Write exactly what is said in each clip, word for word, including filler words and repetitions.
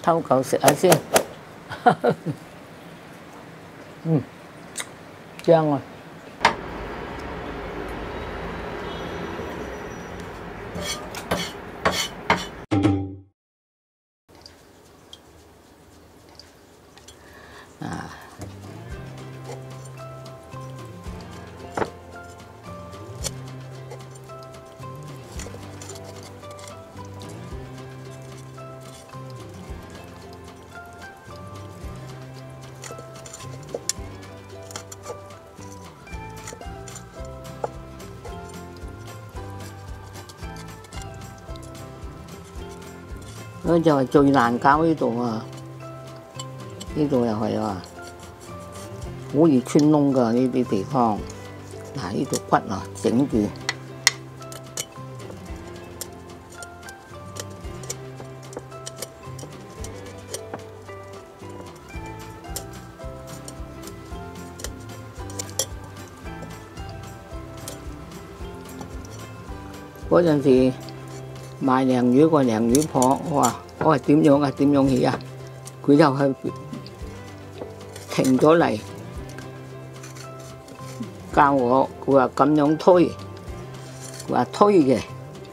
抽嚿食下先。嗯，正啊！啊。 嗰就係最難搞呢度啊！呢度又係啊，好易穿窿㗎呢啲地方。嗱，呢度骨啊，整住。嗰陣時賣鯪魚個鯪魚婆，我話我話點樣啊？點樣起啊？佢就係停咗嚟教我，佢話咁樣推，佢話推嘅。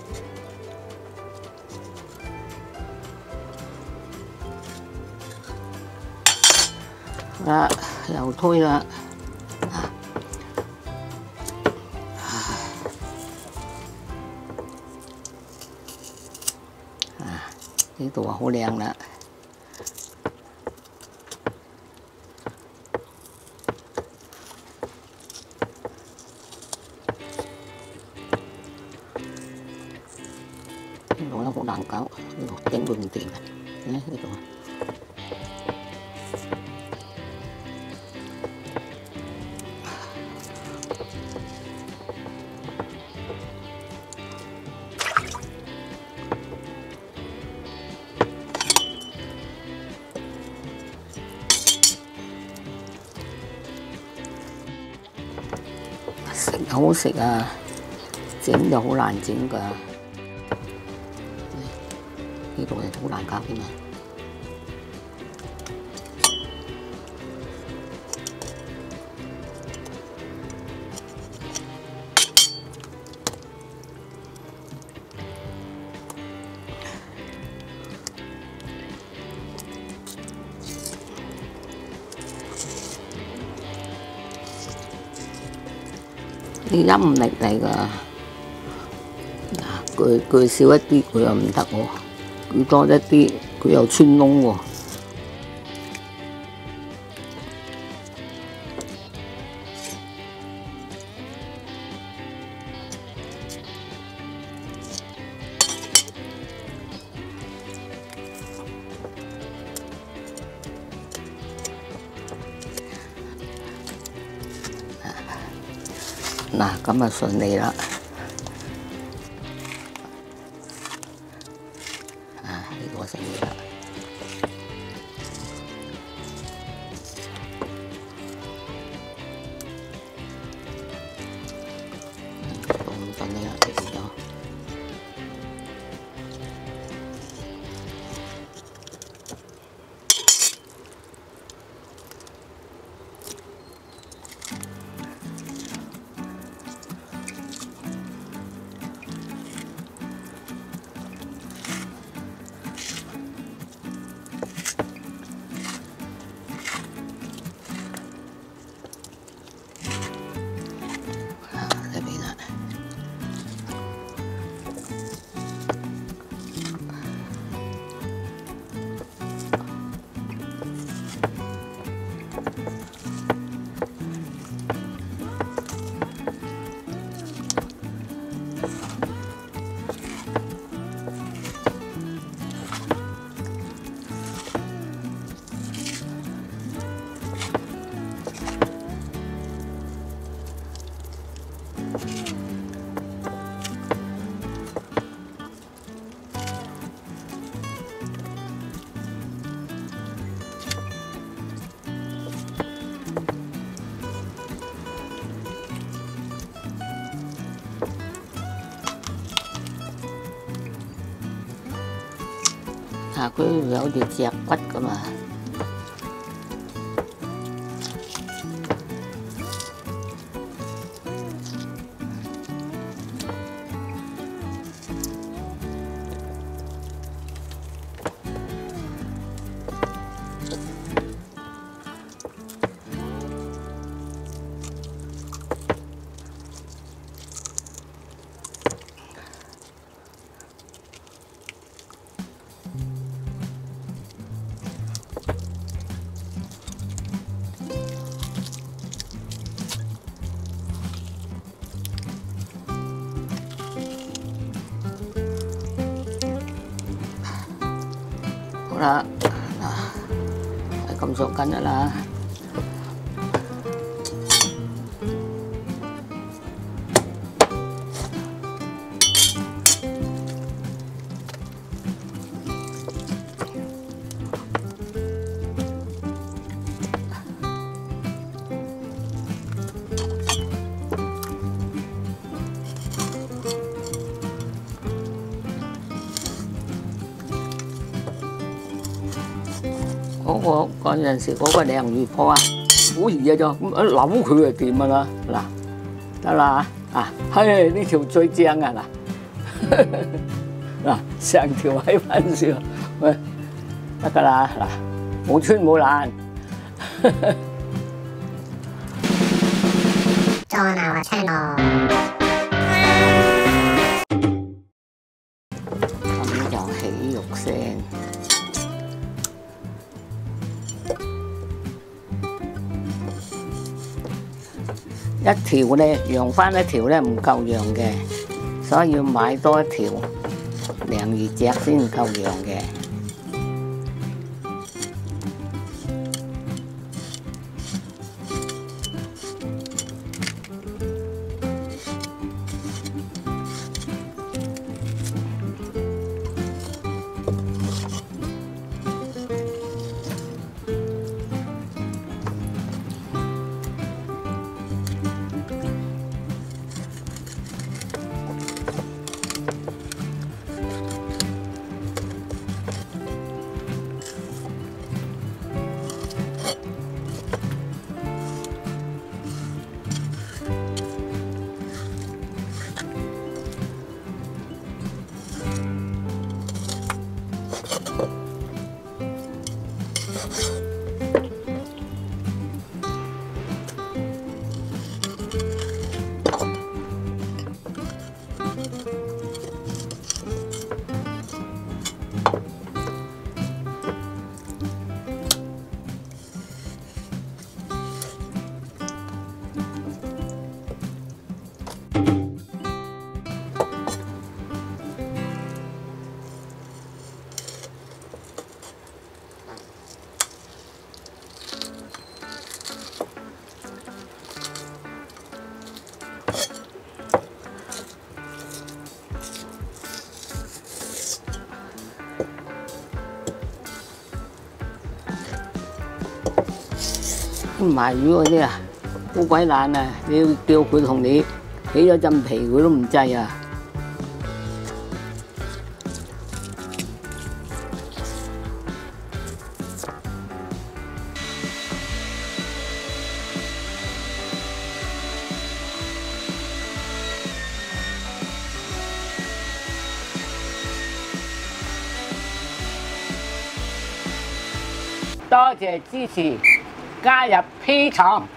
啊，又推啦。 呢度啊好靚啦，呢度咧好難搞，呢度整佢唔掂嘅，呢度。 食又好食啊，整就好難整㗎。呢度係好難搞添啊！啲陰力嚟㗎，嗱，鋸鋸少一啲佢又唔得喎，鋸多一啲佢又穿窿喎。嗱，咁啊順利啦。啊，呢個順利啦。都唔順利啦，變咗。 啊，佢有條脊骨噶嘛。好啦，嗱，係咁熟緊㗎啦。嗰個嗰陣時嗰個鯪魚泡啊，好易嘅啫，咁一扭佢就掂㗎啦，嗱，得啦啊，嘿呢條最正啊嗱，嗱成條喺翻上，喂得㗎啦嗱，冇穿冇爛。 Join our channel。 咁就起肉聲。一條咧，揚翻一條咧唔夠揚嘅，所以要買多一條鯪魚脊先夠揚嘅。賣魚嗰啲啊，好鬼懶啊！你要叫佢同你起咗陣皮，佢都唔制啊！多謝支持。加入 P 廠。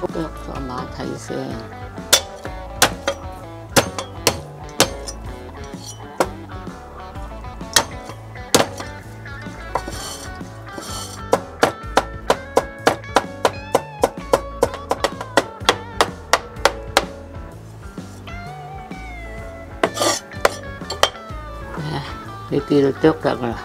剁咗馬蹄先。呢啲就剁得噶啦。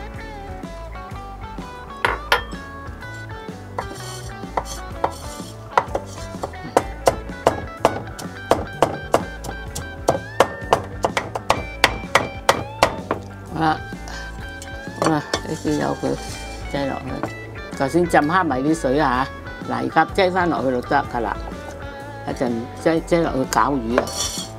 好啦，好啦，呢啲由佢擠落去。頭先浸蝦米啲水啊，嗱而家擠翻落去就得噶啦。一陣擠擠落去攪魚啊！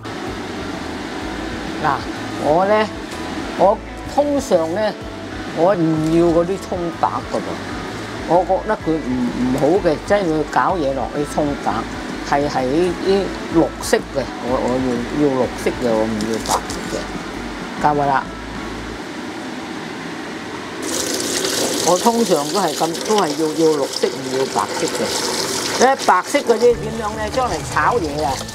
嗱，我咧。我通常咧，我唔要嗰啲葱白噶噃，我覺得佢唔唔好嘅，即係佢搞嘢落啲葱白，係係啲綠色嘅，我我要要綠色嘅，我唔要白色嘅，夠噶啦。我通常都係咁，都係要要綠色，唔要白色嘅。咧白色嗰啲點樣咧？將嚟炒嘢啊！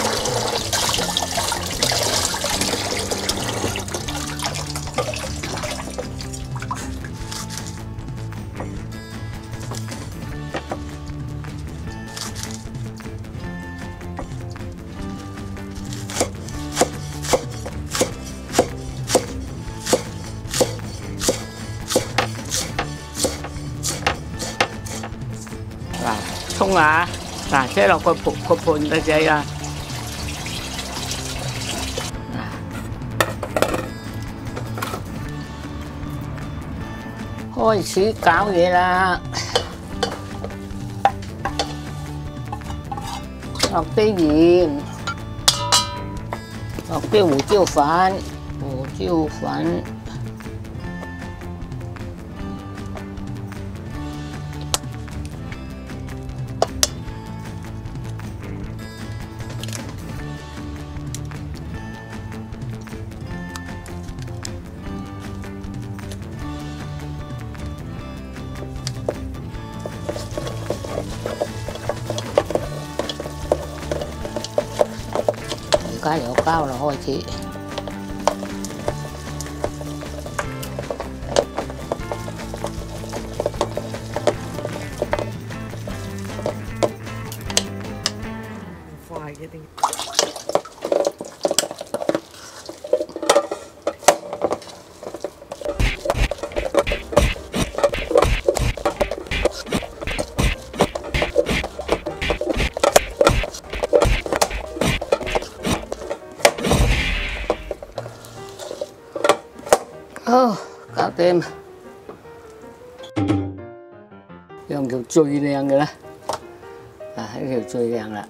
葱啊，嗱，擠落個盤個盤嘅仔啊，開始搞嘢啦，落啲鹽，落啲胡椒粉，胡椒粉。而家有膠啦，開始。 快嘅啲。 好，搞掂，用條最靚嘅啦，啊呢條最靚啦，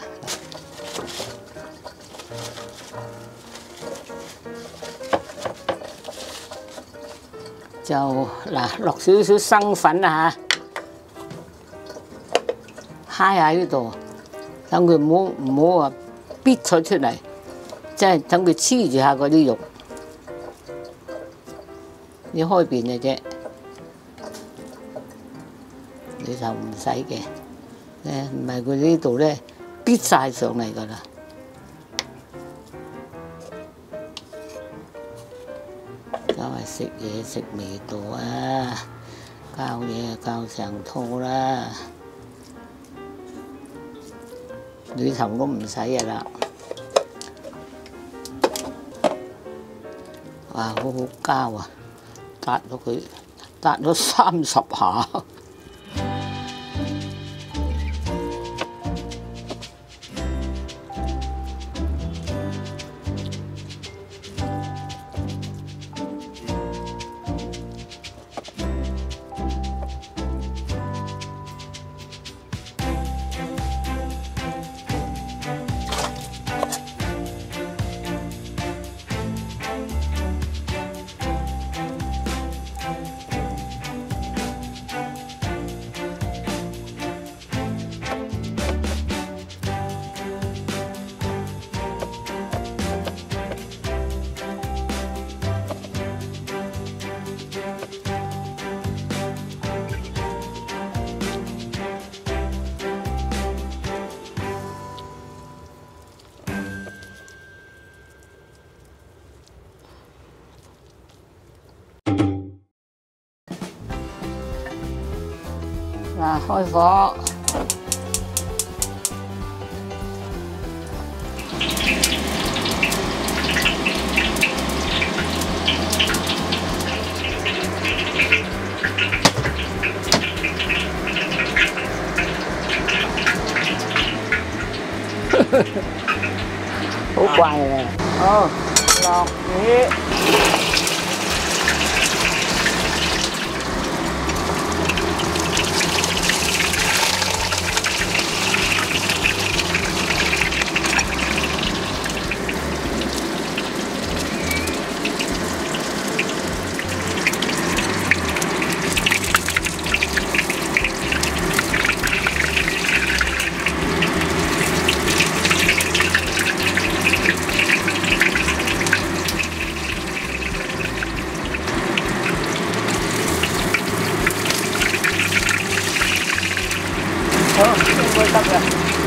就嗱落少少生粉啊嚇，揩喺呢度，等佢唔好唔好話逼咗出嚟，即係等佢黐住下嗰啲肉。你開邊嘅啫，你就唔使嘅，誒唔係佢呢度咧逼晒上嚟噶啦。就係食嘢食味道啊，教嘢教成套啦，裏頭都唔使嘅啦。哇，好好膠啊！撻咗佢，撻咗三十下。 嗱，開火。好怪嘅，好落魚。好，應該得嘅。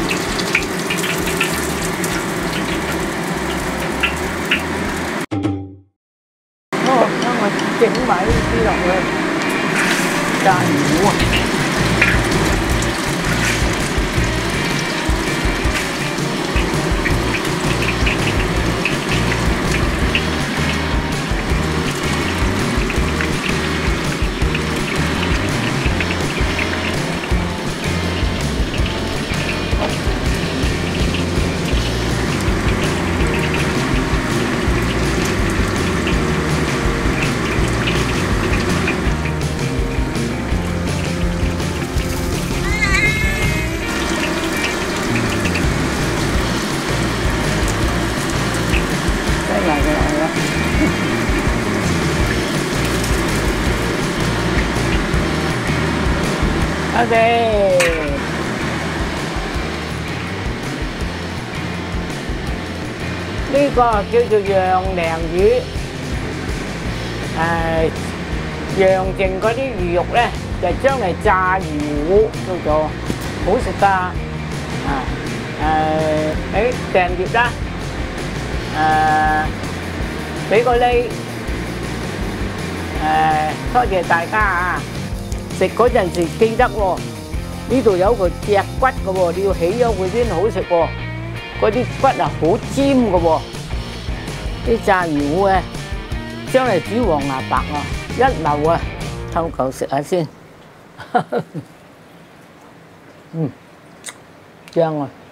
好，將我整埋呢啲落去，炸魚啊！OK， 呢個叫做釀鯪魚，誒釀剩嗰啲魚肉咧，就將嚟炸魚糊，叫做好食㗎。啊誒，誒訂閱啦，誒俾個 like， 誒多謝大家啊！食嗰陣時記得喎，呢度有個脊骨嘅喎，你要起咗佢先好食喎。嗰啲骨啊好尖嘅喎，啲炸魚糊咧，將嚟煮黃牙白啊，一流啊！偷嚿食下先，嗯，正啊！